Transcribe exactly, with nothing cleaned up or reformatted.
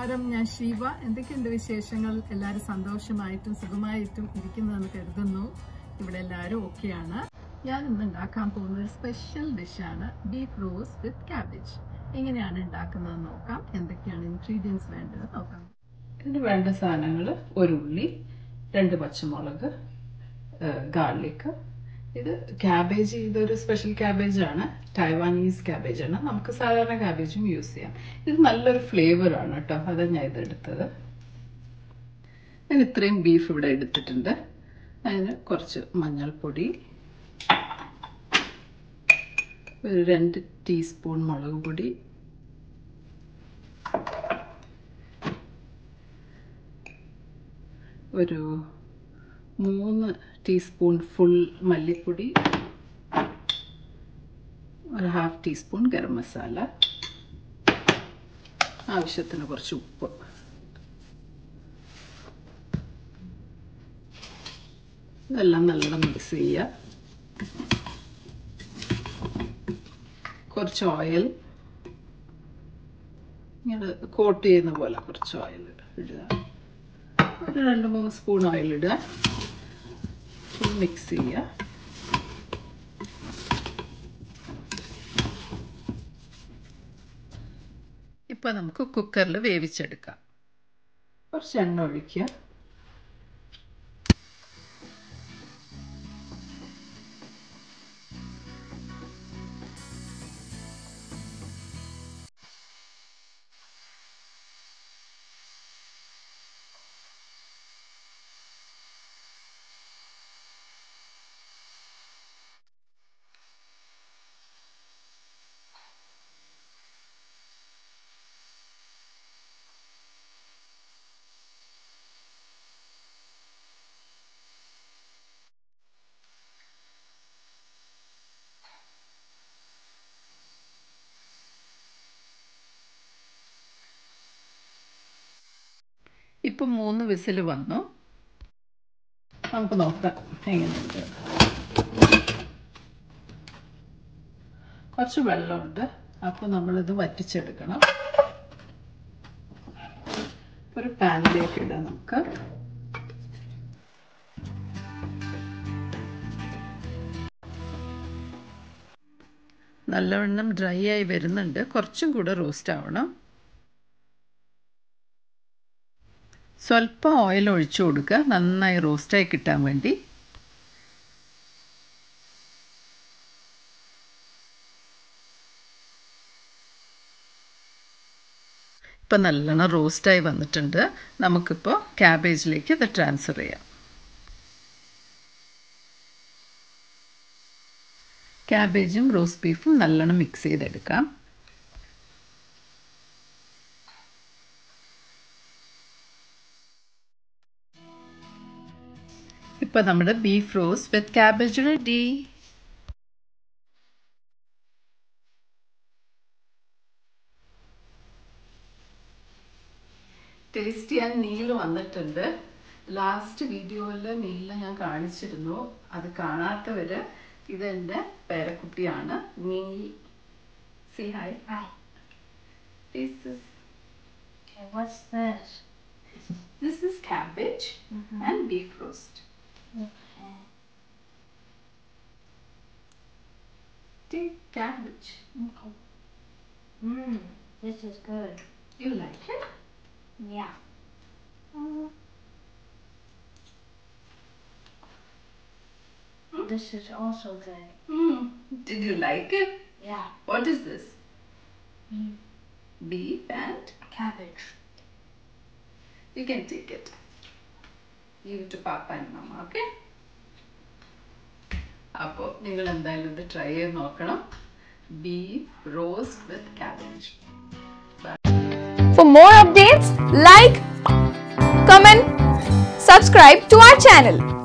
നമസ്കാരം, ഞാൻ ശിവ. എന്തൊക്കെയുണ്ട് വിശേഷങ്ങൾ? എല്ലാവരും സന്തോഷമായിട്ടും സുഖമായിട്ടും ഇരിക്കുന്നതെന്ന് കരുതുന്നു. ഇവിടെ എല്ലാവരും ഓക്കെയാണ്. ഞാൻ ഇന്ന് ഉണ്ടാക്കാൻ പോകുന്ന ഒരു സ്പെഷ്യൽ ഡിഷാണ് ബീഫ് റോസ്റ്റ് വിത്ത് ക്യാബേജ്. എങ്ങനെയാണ് ഉണ്ടാക്കുന്നതെന്ന് നോക്കാം. എന്തൊക്കെയാണ് ഇൻഗ്രീഡിയൻസ് വേണ്ടത് നോക്കാം. ഇതിന് വേണ്ട സാധനങ്ങൾ: ഒരു ഉള്ളി, രണ്ട് പച്ചമുളക്, ഗാർലിക്. ഇത് ക്യാബേജ്, ഇതൊരു സ്പെഷ്യൽ ക്യാബേജാണ്, ടൈവാനീസ് ക്യാബേജാണ്. നമുക്ക് സാധാരണ ക്യാബേജും യൂസ് ചെയ്യാം. ഇത് നല്ലൊരു ഫ്ലേവറാണ് കേട്ടോ, അതാണ് ഞാൻ ഇതെടുത്തത്. ഞാൻ ഇത്രയും ബീഫ് ഇവിടെ എടുത്തിട്ടുണ്ട്. അതിന് കുറച്ച് മഞ്ഞൾപ്പൊടി, ഒരു രണ്ട് ടീസ്പൂൺ മുളക് പൊടി, ഒരു മൂന്ന് ടീസ്പൂൺ ഫുൾ മല്ലിപ്പൊടി, ഒരു ഹാഫ് ടീസ്പൂൺ ഗരം മസാല, ആവശ്യത്തിന് കുറച്ച് ഉപ്പ്. ഇതെല്ലാം നല്ലോണം മിക്സ് ചെയ്യുക. കുറച്ച് ഓയിൽ, ഇങ്ങനെ കോട്ട് ചെയ്യുന്ന പോലെ കുറച്ച് ഓയിൽ ഇടുക. ഒരു രണ്ട് മൂന്ന് സ്പൂൺ ഓയിൽ ഇടുക. മിക്സ് ചെയ്യുക. ഇപ്പൊ നമുക്ക് കുക്കറിൽ വേവിച്ചെടുക്കാം. കുറച്ച് എണ്ണ ഒഴിക്കുക. ഇപ്പം മൂന്ന് വിസിൽ വന്നു. നമുക്ക് നോക്കാം എങ്ങനെയുണ്ട്. കുറച്ച് വെള്ളമുണ്ട്, അപ്പോൾ നമ്മളിത് വറ്റിച്ചെടുക്കണം. ഒരു പാനിലേക്ക് ഇടാം നമുക്ക്. നല്ലവണ്ണം ഡ്രൈ ആയി വരുന്നുണ്ട്. കുറച്ചും കൂടെ റോസ്റ്റ് ആവണം. സ്വല്പം ഓയിൽ ഒഴിച്ചു കൊടുക്കുക, നന്നായി റോസ്റ്റായി കിട്ടാൻ വേണ്ടി. ഇപ്പം നല്ലോണം റോസ്റ്റായി വന്നിട്ടുണ്ട്. നമുക്കിപ്പോൾ ക്യാബേജിലേക്ക് ഇത് ട്രാൻസ്ഫർ ചെയ്യാം. ക്യാബേജും റോസ്റ്റ് ബീഫും നല്ലോണം മിക്സ് ചെയ്തെടുക്കാം. ഇപ്പം നമ്മുടെ beef roast with cabbage ready. Taste ചെയ്യാൻ നീൽ വന്നിട്ടുണ്ട്. ലാസ്റ്റ് വീഡിയോയിൽ നീല ഞാൻ കാണിച്ചിരുന്നു. അത് കാണാത്തവർ, ഇതെൻ്റെ പേരക്കുട്ടിയാണ് നീൽ. സി hi. Hi. This is Okay, what's this? this is cabbage Mm-hmm. and beef roast. Okay. Take cabbage. Okay. Mmm, this is good. You like it? Yeah. Mm. This is also good. Mm. Did you like it? Yeah. What is this? Mm. Beef and Cabbage. you can take it. Give it to Papa and Mama, okay? അപ്പോൾ നിങ്ങൾ എന്തായാലും ഇത് try ചെയ്ത് നോക്കണം. Beef roast with cabbage. For more updates, like, comment, subscribe to our channel.